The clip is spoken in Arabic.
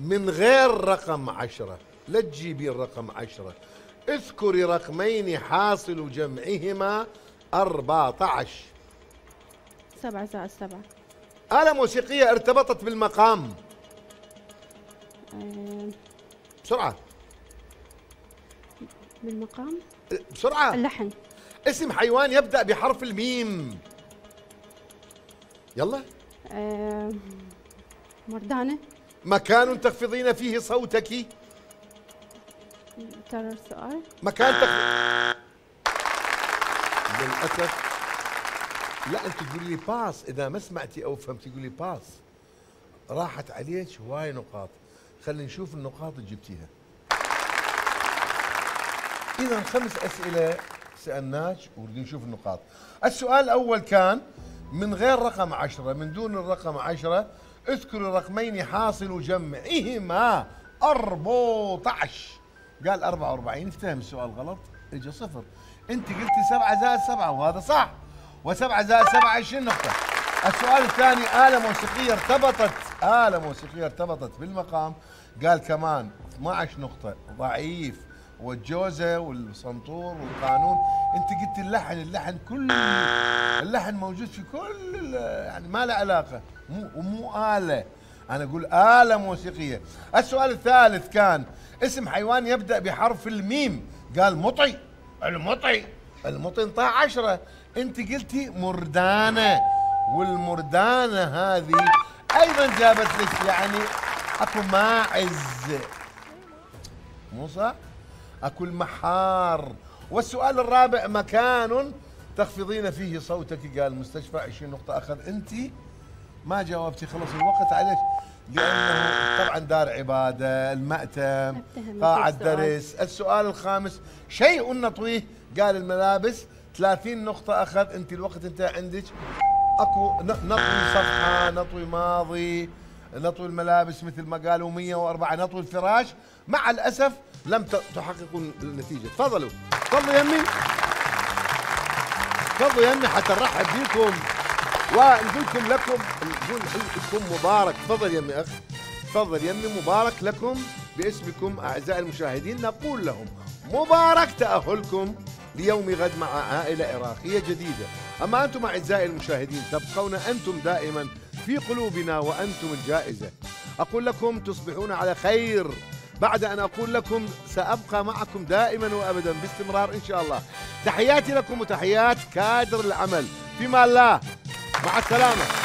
من غير رقم 10، لا تجيبين رقم 10. اذكري رقمين حاصل جمعهما 14. 7 زائد 7. آلة موسيقية ارتبطت بالمقام. بسرعة. بالمقام. بسرعة. اللحن. اسم حيوان يبدأ بحرف الميم. يلا. مردانة. مكان تخفضين فيه صوتك. ترى السؤال. مكان للأسف لا، أنت تقول لي باس. إذا ما سمعتي أو فهمتي قولي باس. راحت عليك هواي نقاط. خلينا نشوف النقاط اللي جبتيها. إذا 5 أسئلة سألناك ونريد نشوف النقاط. السؤال الأول كان من غير رقم 10، من دون الرقم 10 اذكر رقمين حاصل جمعهما 14. قال 44. افتهم السؤال غلط، اجى صفر. انت قلتي 7 زائد 7 وهذا صح، و7 زائد 7 20 نقطة. السؤال الثاني آلة موسيقية ارتبطت بالمقام. قال كمان 12 نقطة. ضعيف والجوزة والصنطور والقانون. انت قلت اللحن كل اللحن موجود في كل، يعني ما له علاقة، مو آلة. انا اقول آلة موسيقية. السؤال الثالث كان اسم حيوان يبدأ بحرف الميم. قال مطي. المطي انطاه 10. انت قلتي مردانة، والمردانة هذه ايضا جابت لك يعني اكو ماعز، مو صح؟ اكو المحار. والسؤال الرابع مكان تخفضين فيه صوتك. قال مستشفى 20 نقطة. اخذ انت ما جاوبتي، خلص الوقت عليك، لانه طبعا دار عبادة، المأتم، قاعة درس. السؤال الخامس شيء نطويه. قال الملابس. 30 نقطة أخذ أنت. الوقت انتهى عندك. أكو نطوي صفحة، نطوي ماضي، نطوي الملابس مثل ما قالوا 104، نطوي الفراش. مع الأسف لم تحققوا النتيجة. تفضلوا يمي، تفضلوا يمي حتى نرحب بكم ونقول لكم مبارك. تفضل يمي أخ، تفضل يمي، مبارك لكم باسمكم أعزائي المشاهدين. نقول لهم مبارك تأهلكم ليوم غد مع عائلة عراقية جديدة. أما أنتم أعزائي المشاهدين تبقون أنتم دائما في قلوبنا وأنتم الجائزة. أقول لكم تصبحون على خير، بعد أن أقول لكم سأبقى معكم دائما وأبدا باستمرار إن شاء الله. تحياتي لكم وتحيات كادر العمل. فيما الله، مع السلامة.